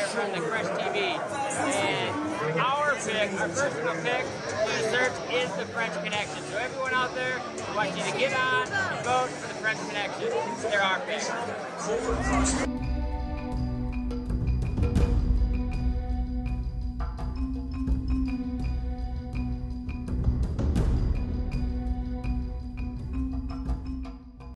from the Fresh TV. And our pick, our personal pick for the search is the French Connection. So everyone out there, I want you to get on and vote for the French Connection. They're our pick.